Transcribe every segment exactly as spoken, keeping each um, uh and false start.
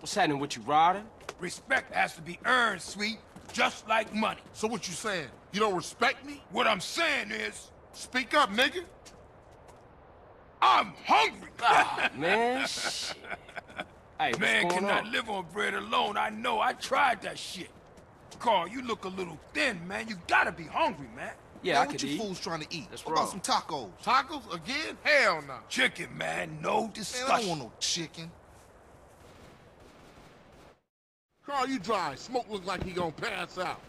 What's happening with you, Ryder? Respect has to be earned, sweet, just like money. So what you saying? You don't respect me? What I'm saying is... Speak up, nigga. I'm hungry! Oh, man, shit. Hey, Man what's going cannot on? live on bread alone. I know. I tried that shit. Carl, you look a little thin, man. You gotta be hungry, man. Yeah, man, I what could you eat. fools trying to eat? That's What about wrong. some tacos? Tacos again? Hell no. Chicken, man. No Man, discussion. I don't want no chicken. Carl, you dry. Smoke look like he gonna pass out.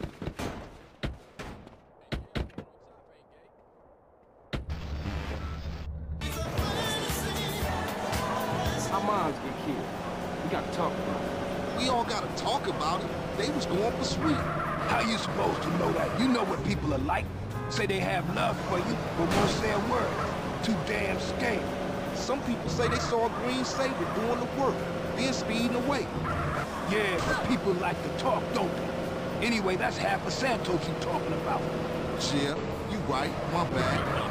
How moms get killed? We gotta talk about it. We all gotta talk about it. They was going for sweet. How you supposed to know that? You know what people are like. Say they have love for you, but won't say a word. Too damn scared. Some people say they saw a green Saber doing the work, then speeding away. Yeah, but people like to talk, don't they? Anyway, that's half of Santos you talking about. Yeah, you right. My bad.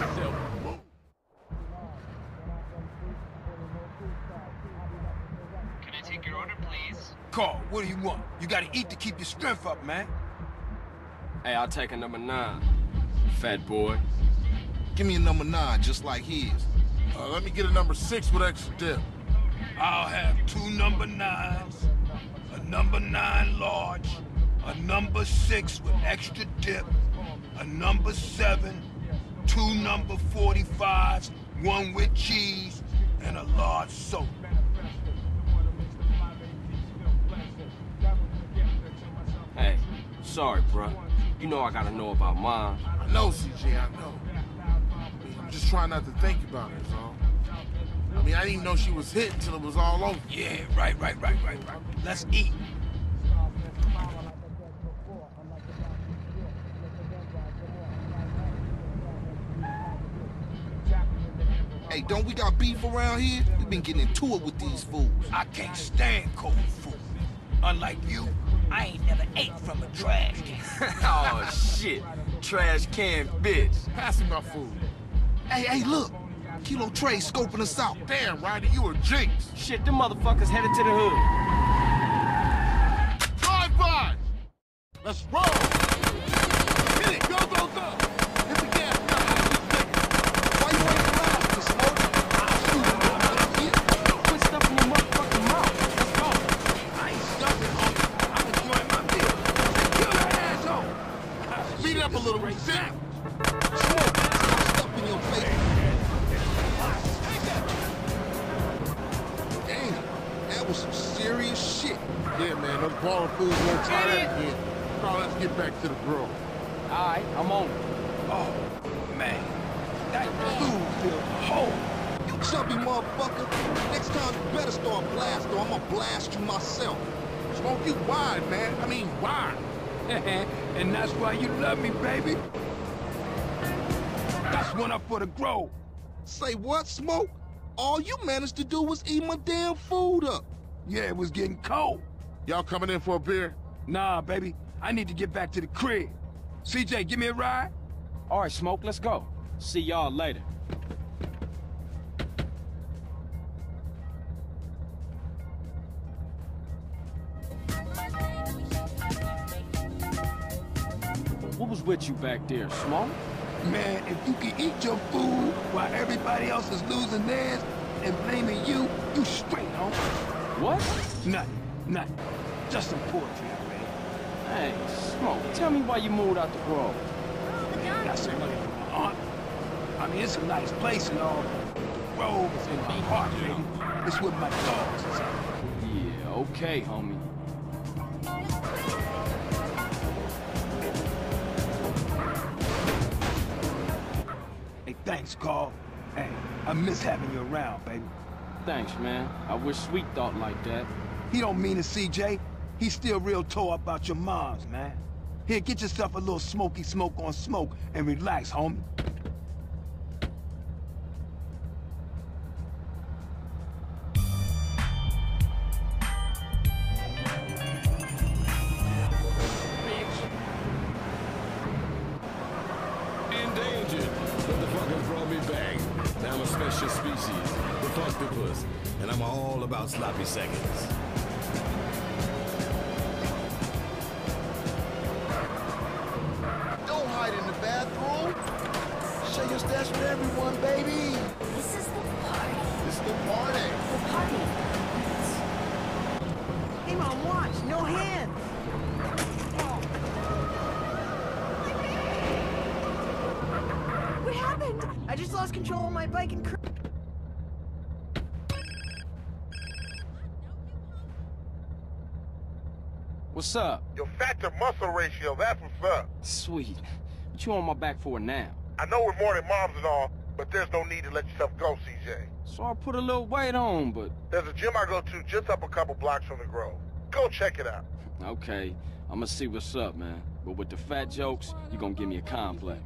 Can I take your order, please? Carl, what do you want? You gotta eat to keep your strength up, man. Hey, I'll take a number nine, fat boy. Give me a number nine, just like his. Uh, let me get a number six with extra dip. I'll have two number nines, a number nine large, a number six with extra dip, a number seven, two number forty-fives, one with cheese, and a large soda. Hey, sorry, bruh. You know I gotta know about mine. I know, C J, I know. I mean, I'm just trying not to think about it, so. I mean, I didn't even know she was hit until it was all over. Yeah, right, right, right, right, right. Let's eat. Hey, don't we got beef around here? We been getting into it with these fools. I can't stand cold food. Unlike you, I ain't never ate from a trash can. Oh, shit. Trash can bitch. Pass me my food. Hey, hey, look. Kilo Trey scoping us out. Damn, Ryder, you a jinx. Shit, them motherfuckers headed to the hood. Drive by! Let's roll! Hit it! Go, go, go! Hit the gas now! Why you ain't alive, Miss Smoke? I'll shoot him out of here. Quit stuffing your motherfucking mouth. Let's go. I ain't stuffing, homie. I'm enjoying my meal. Kill that asshole. Speed it up a little, we down. Smoke, stop stuffing your face. Damn, that was some serious shit. Yeah, man, those baller fools won't try that again. Now let's get back to the grill. All right, I'm on it. Oh, man. That food filled a hole. You chubby motherfucker. Next time you better start blasting or I'm gonna blast you myself. Smoke you wide, man. I mean, wide. And that's why you love me, baby. That's one up for the Grove. Say what, Smoke? All you managed to do was eat my damn food up. Yeah, it was getting cold. Y'all coming in for a beer? Nah, baby. I need to get back to the crib. C J, give me a ride. All right, Smoke, let's go. See y'all later. What was with you back there, Smoke? Man, if you can eat your food while everybody else is losing theirs and blaming you, you straight, homie. What? Nothing, nothing. Just some poetry I read. Hey, Smoke, tell me why you moved out the Grove. Man, got some money from my aunt. I mean, it's a nice place and all. Grove is in my heart, baby. It's with my dogs and stuff. Yeah, okay, homie. Hey, thanks, Carl. Hey, I miss having you around, baby. Thanks, man. I wish Sweet thought like that. He don't mean it, C J. He's still real tore up about your moms, man. Here, get yourself a little smoky smoke on smoke and relax, homie. Endangered. Motherfucker brought me back. Now I'm a special species, the octopus, and I'm all about sloppy seconds. best for everyone, baby. This is the party. This is the party. The party. Hey, Mom, watch. No hands. What happened? I just lost control of my bike and... What's up? Your fat to muscle ratio, that's what's up. Sweet. What you on my back for now? I know we're morning moms and all, but there's no need to let yourself go, C J. So I put a little weight on, but... There's a gym I go to just up a couple blocks from the Grove. Go check it out. Okay, I'ma see what's up, man. But with the fat jokes, you gonna give me a complex.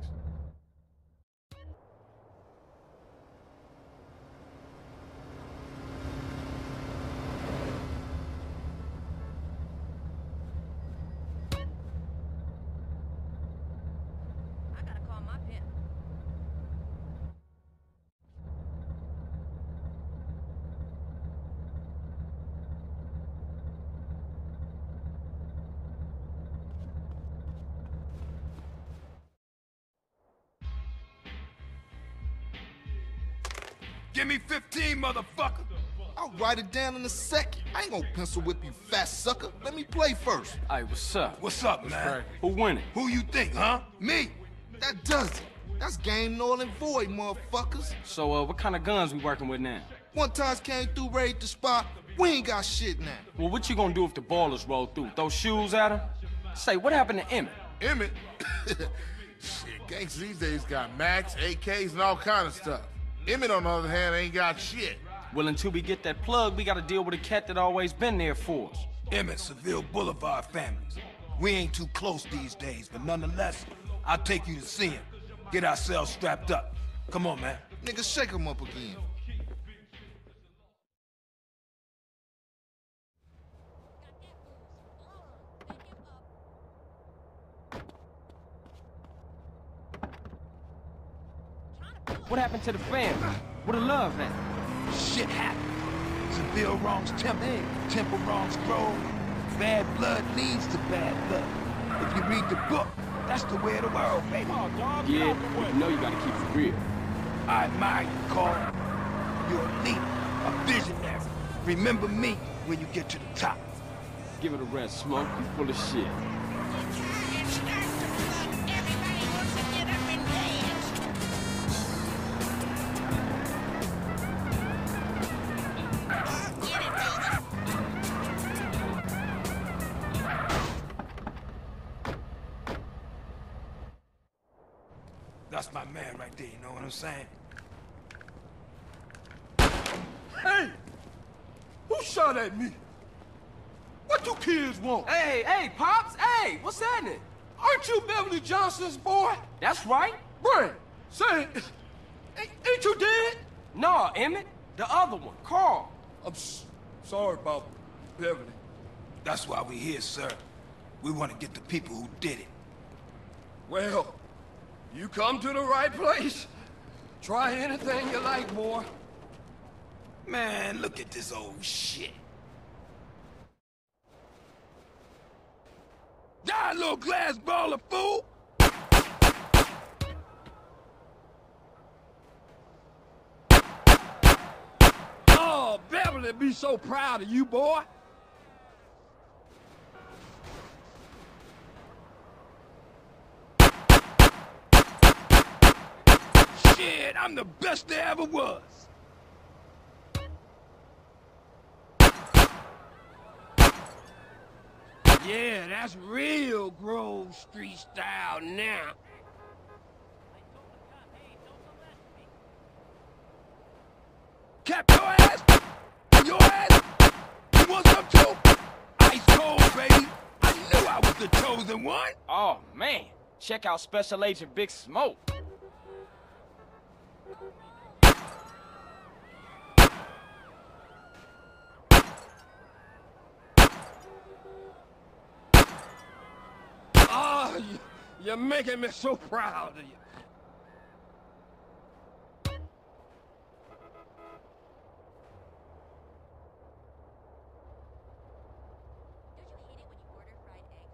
Give me fifteen, motherfucker. I'll write it down in a second. I ain't gonna pencil whip you, fat sucker. Let me play first. Hey, what's up? What's up, man? Who winning? Who you think, huh? Me. That does it. That's game null and void, motherfuckers. So, uh, what kind of guns we working with now? One times came through, raided the spot. We ain't got shit now. Well, what you gonna do if the ballers roll through? Throw shoes at him? Say, what happened to Emmett? Emmett? Shit, gangsters these days got Macs, A Ks, and all kind of stuff. Emmett, on the other hand, ain't got shit. Well, until we get that plug, we gotta deal with a cat that always been there for us. Emmett, Seville Boulevard families. We ain't too close these days, but nonetheless, I'll take you to see him. Get ourselves strapped up. Come on, man. Nigga, shake him up again. What happened to the family? Where the love at? Shit happened. Seville wrongs Temple, Temple wrongs Grove. Bad blood leads to bad blood. If you read the book, that's the way of the world, baby. Yeah, but you know you gotta keep it real. I admire you, Claude. You're a leader, a visionary. Remember me when you get to the top. Give it a rest, Smoke. You full of shit. That's my man right there, you know what I'm saying? Hey! Who shot at me? What you kids want? Hey, hey, Pops! Hey, what's happening? Aren't you Beverly Johnson's boy? That's right. Brian, say, ain't, ain't you dead? No, Emmett. The other one, Carl. I'm s sorry about Beverly. That's why we're here, sir. We want to get the people who did it. Well, you come to the right place. Try anything you like, boy. Man, look at this old shit. Die, little glass baller, fool! Oh, Beverly be so proud of you, boy. Shit, I'm the best there ever was. Yeah, that's real Grove Street style now. Cap your ass! Your ass! You want some too? Ice cold, baby! I knew I was the chosen one! Oh, man. Check out Special Agent Big Smoke. Oh, you, you're making me so proud of you.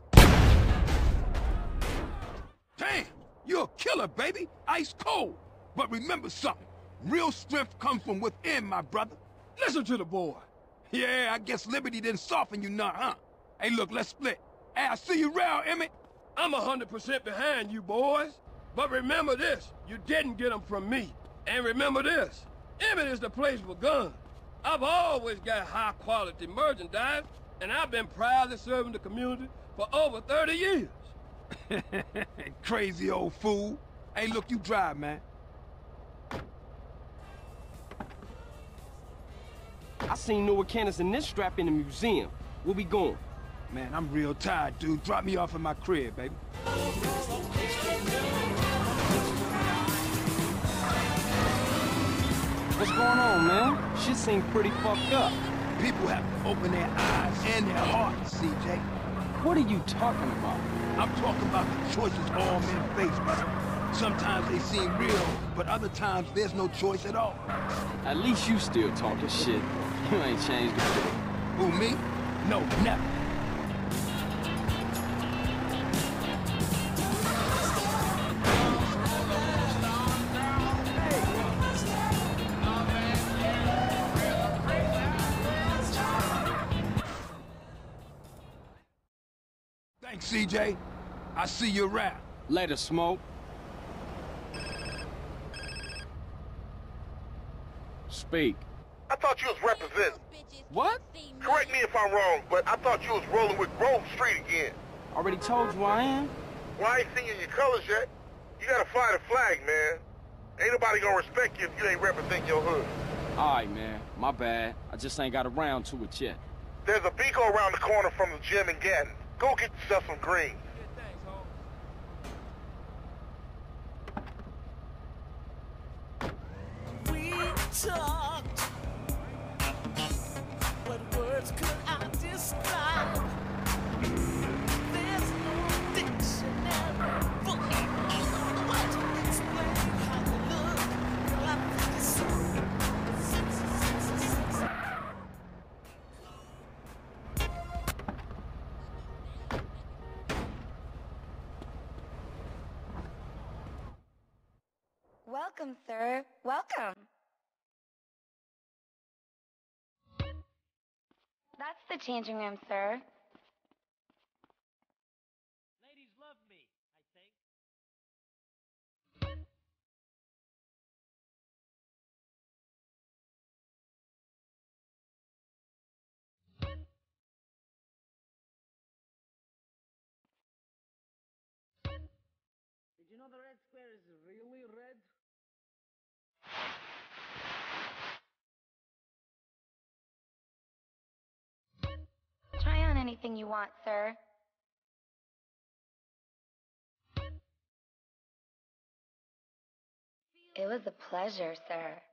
Damn! You're a killer, baby! Ice cold! But remember something. Real strength comes from within, my brother. Listen to the boy. Yeah, I guess liberty didn't soften you none, huh? Hey, look, let's split. Hey, I see you around, Emmett. I'm a hundred percent behind you boys. But remember this, you didn't get them from me. And remember this, Emmett is the place for guns. I've always got high-quality merchandise, and I've been proudly serving the community for over thirty years. Crazy old fool. Hey, look, you drive, man. I seen Noah Cannons in this strap in the museum. Where we going? Man, I'm real tired, dude. Drop me off at my crib, baby. What's going on, man? Shit seems pretty fucked up. People have to open their eyes and their hearts, C J. What are you talking about? I'm talking about the choices all men face, brother. Sometimes they seem real, but other times there's no choice at all. At least you still talking shit. You ain't changed a bit. Who, me? No, never. Thanks, C J. I see you around. Later, Smoke. Speak. I thought you was representing. What? Correct me if I'm wrong, but I thought you was rolling with Grove Street again. Already told you I am. Well, I ain't seen you in your colors yet. You gotta fly the flag, man. Ain't nobody gonna respect you if you ain't representing your hood. Alright, man. My bad. I just ain't got around to it yet. There's a Beaco around the corner from the gym in Gatton. Go get yourself some green. We talked, what words could I describe? There's no dictionary for what to explain how you look. Girl, I think it's so sexy, sexy, sexy. Welcome, sir. Welcome. That's the changing room, sir. Ladies love me, I think. Did you know the red square is really red? Try on anything you want, sir. It was a pleasure, sir.